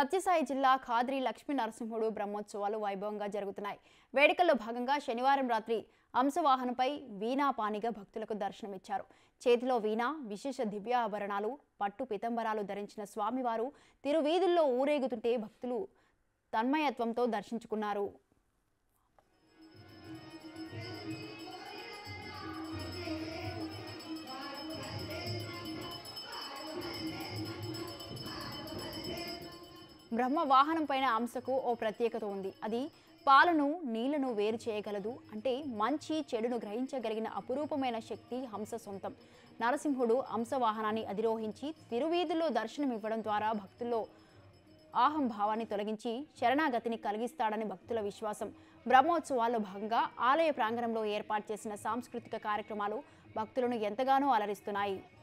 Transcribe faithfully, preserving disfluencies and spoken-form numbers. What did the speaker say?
సత్యసాయి జిల్లా కాదిరి లక్ష్మీ నరసింహుడు బ్రహ్మోత్సవాలు వైభవంగా జరుగుతున్నాయి. వేడుకల్లో భాగంగా శనివారం రాత్రి అంశవాహనంపై వీణాపానిగా భక్తులకు దర్శనమిచ్చారు. చేతిలో వీణ, విశేష దివ్యాభరణాలు, పట్టు పితంబరాలు ధరించిన స్వామివారు తిరువీధుల్లో ఊరేగుతుంటే భక్తులు తన్మయత్వంతో దర్శించుకున్నారు. బ్రహ్మ వాహనం పైన అంశకు ఓ ప్రత్యేకత ఉంది. అది పాలను నీళ్లను వేరు చేయగలదు. అంటే మంచి చెడును గ్రహించగలిగిన అపురూపమైన శక్తి హంస సొంతం. నరసింహుడు హంస వాహనాన్ని అధిరోహించి తిరువీధుల్లో దర్శనమివ్వడం ద్వారా భక్తుల్లో ఆహంభావాన్ని తొలగించి శరణాగతిని కలిగిస్తాడని భక్తుల విశ్వాసం. బ్రహ్మోత్సవాల్లో భాగంగా ఆలయ ప్రాంగణంలో ఏర్పాటు చేసిన సాంస్కృతిక కార్యక్రమాలు భక్తులను ఎంతగానో అలరిస్తున్నాయి.